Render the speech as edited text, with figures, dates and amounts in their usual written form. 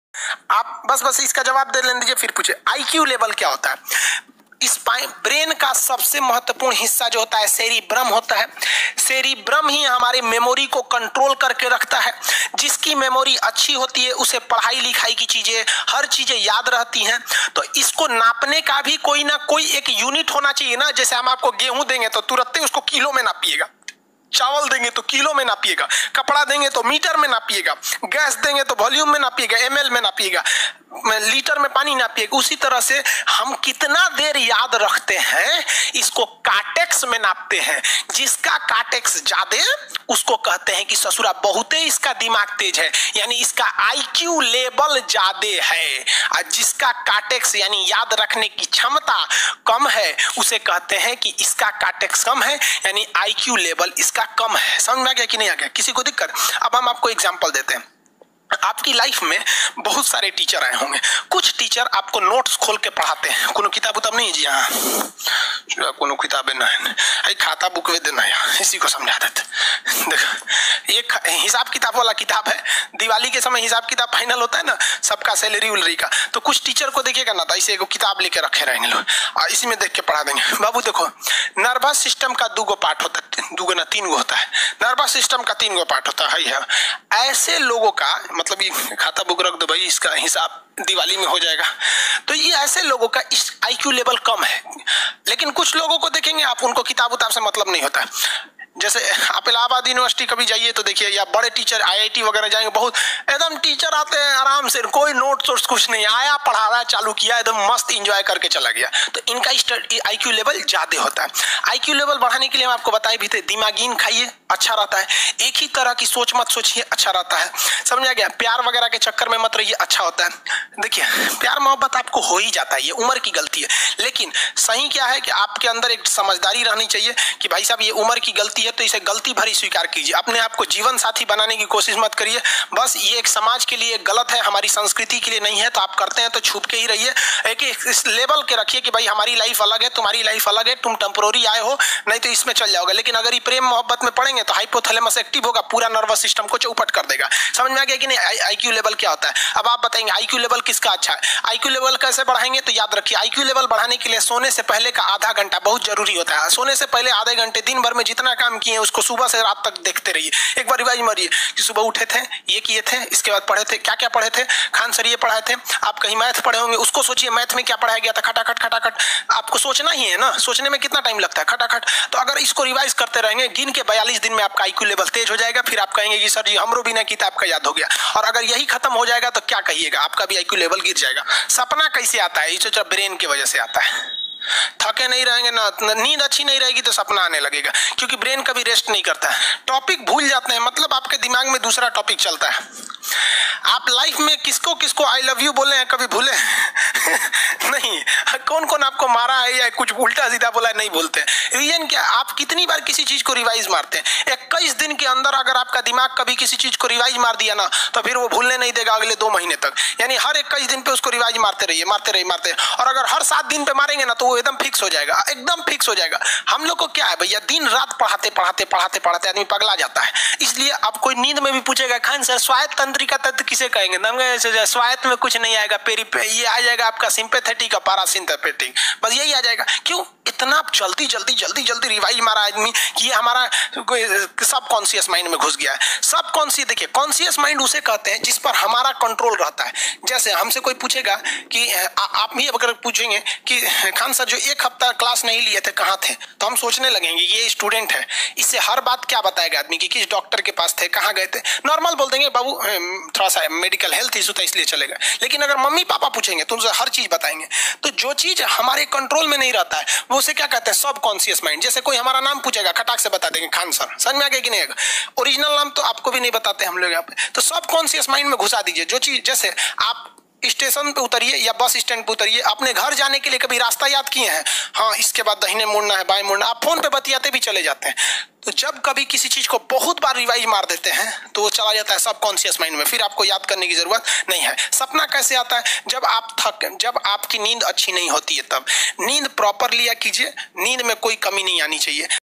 आप बस इसका जवाब दे लेने दीजिए, फिर पूछे आईक्यू लेवल क्या होता है। इस ब्रेन का सबसे महत्वपूर्ण हिस्सा जो होता है सेरिब्रम होता है। सेरिब्रम ही हमारी मेमोरी को कंट्रोल करके रखता है। जिसकी मेमोरी अच्छी होती है उसे पढ़ाई लिखाई की चीजें, हर चीजें याद रहती हैं। तो इसको नापने का भी कोई ना कोई एक यूनिट होना चाहिए ना। जैसे हम आपको गेहूं देंगे तो तुरंत ही उसको किलो में नापिएगा, चावल देंगे तो किलो में नापिएगा, कपड़ा देंगे तो मीटर में नापिएगा, गैस देंगे तो वॉल्यूम में नापिएगा, एमएल में नापिएगा, लीटर में पानी नापिएगा। उसी तरह से हम कितना देर याद रखते हैं इसको काटेक्स में नापते हैं। जिसका काटेक्स ज्यादा उसको कहते हैं कि ससुरा बहुते इसका दिमाग तेज है, यानी इसका आईक्यू लेवल ज्यादा है। और जिसका काटेक्स यानी याद रखने की क्षमता कम है उसे कहते हैं कि इसका काटेक्स कम है, यानी आईक्यू लेवल इसका कम है। समझ में आ गया कि नहीं आ गया? किसी को दिक्कत? अब हम आपको एग्जांपल देते हैं। आपकी लाइफ में बहुत सारे टीचर आए होंगे। कुछ टीचर आपको नोट्स खोल के पढ़ाते हैं। कोनो किताब उताब नहीं जी? हाँ, कोनो किताबें नहीं, खाता बुक वे देना है, इसी को समझा देते। देखो एक हिसाब किताब वाला किताब है। दिवाली के समय हिसाब किताब फाइनल होता है ना, सबका सैलरी उलरी का। तो कुछ टीचर को देखिएगा ना, तो ऐसे एगो किताब लेके रखे रहेंगे लोग और इसी में देख के पढ़ा देंगे। बाबू देखो, नर्वस सिस्टम का 2 पार्ट होता है, 2 ना 3 होता है। नर्वस सिस्टम का 3 पार्ट होता है। ऐसे लोगों का मतलब ये खाता बुक रख दो भाई, इसका हिसाब दिवाली में हो जाएगा। तो ये ऐसे लोगों का इस आईक्यू लेवल कम है। लेकिन कुछ लोगों को देखेंगे आप, उनको किताब उताब से मतलब नहीं होता है। जैसे आप इलाहाबाद यूनिवर्सिटी कभी जाइए तो देखिए, या बड़े टीचर आईआईटी वगैरह जाएंगे, बहुत एकदम टीचर आते हैं आराम से, कोई नोट कुछ नहीं, आया पढ़ा रहा, चालू किया, एकदम मस्त एंजॉय करके चला गया। तो इनका आईक्यू लेवल ज्यादा होता है। आईक्यू लेवल बढ़ाने के लिए हम आपको बताए भी थे, दिमागीन खाइए, अच्छा रहता है। एक ही तरह की सोच मत सोचिए, अच्छा रहता है। समझा गया? प्यार वगैरह के चक्कर में मत रहिए, अच्छा होता है। देखिए प्यार मोहब्बत आपको हो ही जाता है, ये उम्र की गलती है। लेकिन सही क्या है कि आपके अंदर एक समझदारी रहनी चाहिए कि भाई साहब ये उम्र की गलती है तो इसे गलती भरी स्वीकार कीजिए। अपने आप को जीवन साथी बनाने की कोशिश मत करिए। बस ये एक समाज के लिए गलत है, हमारी संस्कृति के लिए नहीं है। तो आप करते हैं तो छुप के ही रहिए। एक इस लेवल के रखिए कि भाई हमारी लाइफ अलग है, तुम्हारी लाइफ अलग है, तुम टेम्पोररी आए हो, नहीं तो इसमें चल जाओगे। लेकिन अगर ये प्रेम मोहब्बत में पड़ेंगे तो हाइपोथैलेमस एक्टिव होगा, पूरा नर्वस सिस्टम को चौपट कर देगा। समझ में आ गया कि नहीं? आईक्यू लेवल क्या होता है? अब आप बताएंगे आईक्यू लेवल किसका अच्छा है। आईक्यू लेवल कैसे बढ़ाएंगे? तो याद रखिए, आईक्यू लेवल बढ़ाने के लिए सोने से पहले का आधा घंटा बहुत जरूरी होता है। सोने से पहले आधे घंटे दिन भर में जितना काम किए उसको सुबह से रात तक देखते रहिए। एक बार रिवाइज मारिए कि सुबह उठे थे, ये किए थे, इसके बाद पढ़े थे, क्या क्या पढ़े थे। खान सर ये पढ़ाए थे, आप कहीं मैथ पढ़े होंगे, उसको सोचिए मैथ में क्या पढ़ाया गया था। खटाखट खटाखट आपको सोचना ही है ना, सोचने में कितना टाइम लगता है, खटाखट। तो अगर इसको रिवाइज करते रहेंगे, गिन के 42 दिन में आपका आईक्यू लेवल तेज हो जाएगा। फिर आप कहेंगे कि सर जी हमरो बिना किताब का याद हो गया। और अगर यही खत्म हो जाएगा तो क्या कहिएगा, आपका भी आईक्यू लेवल गिर जाएगा। सपना कैसे आता है? ये ब्रेन की वजह से आता है। थके नहीं रहेंगे ना, नींद अच्छी नहीं रहेगी तो सपना आने लगेगा, क्योंकि ब्रेन कभी रेस्ट नहीं करता है। टॉपिक भूल जाते हैं, मतलब आपके दिमाग में दूसरा टॉपिक चलता है। आप लाइफ में किसको किसको आई लव यू बोले हैं, कभी भूले? नहीं। कौन कौन आपको मारा है या कुछ उल्टा सीधा बोला है, नहीं बोलते। रीजन क्या? आप कितनी बार किसी चीज को रिवाइज मारते हैं। 21 दिन के अंदर अगर आपका दिमाग कभी किसी चीज को रिवाइज मार दिया ना, तो फिर वो भूलने नहीं देगा अगले 2 महीने तक। यानी हर 21 दिन पे उसको रिवाइज मारते रहिए, मारते रहिए, मारते। और अगर हर 7 दिन पे मारेंगे ना तो वो एकदम फिक्स हो जाएगा, एकदम फिक्स हो जाएगा। हम लोग को क्या है भैया, दिन रात पढ़ाते पढ़ाते पढ़ाते पढ़ाते आदमी पगला जाता है। इसलिए अब कोई नींद में भी पूछेगा खान सर स्वायत्त तंत्रिका तत्व किसे कहेंगे, स्वायत्त में कुछ नहीं आएगा, ये आ जाएगा आपका सिंपैथेटिक और पैरासिम्पैथेटिक, बस यही आ जाएगा। क्यों इतना जल्दी जल्दी जल्दी जल्दी रिवाइज मारा आदमी कि ये हमारा सब कॉन्शियस माइंड में घुस गया है। सब कॉन्शियस, देखिए कॉन्शियस माइंड उसे कहते हैं जिस पर हमारा कंट्रोल रहता है। जैसे हमसे कोई पूछेगा कि आप भी अगर पूछेंगे कि खान सर जो 1 हफ्ता क्लास नहीं लिए थे कहाँ थे, तो हम सोचने लगेंगे ये स्टूडेंट है, इससे हर बात क्या बताएगा आदमी कि किस डॉक्टर के पास थे, कहाँ गए थे। नॉर्मल बोल देंगे बाबू थोड़ा सा मेडिकल हेल्थ इशू था इसलिए चलेगा। लेकिन अगर मम्मी पापा पूछेंगे तो उनसे हर चीज बताएंगे। तो जो चीज हमारे कंट्रोल में नहीं रहता है वो उसे क्या कहते हैं, सब कॉन्शियस माइंड। जैसे कोई हमारा नाम पूछेगा खटाक से बता देंगे खान सर, समझ में आ गया कि नहीं? ओरिजिनल नाम तो आपको भी नहीं बताते हम लोग यहाँ पे। तो सब कॉन्शियस माइंड में घुसा दीजिए जो चीज। जैसे आप स्टेशन पे उतरिए या बस स्टैंड पे उतरिए, अपने घर जाने के लिए कभी रास्ता याद किए हैं? हाँ, इसके बाद दाहिने मुड़ना है, बाएं मुड़ना। आप फोन पे बतियाते भी चले जाते हैं। तो जब कभी किसी चीज को बहुत बार रिवाइज मार देते हैं तो वो चला जाता है सब कॉन्शियस माइंड में, फिर आपको याद करने की जरूरत नहीं है। सपना कैसे आता है? जब आपकी नींद अच्छी नहीं होती है तब। नींद प्रॉपर लिया कीजिए, नींद में कोई कमी नहीं आनी चाहिए।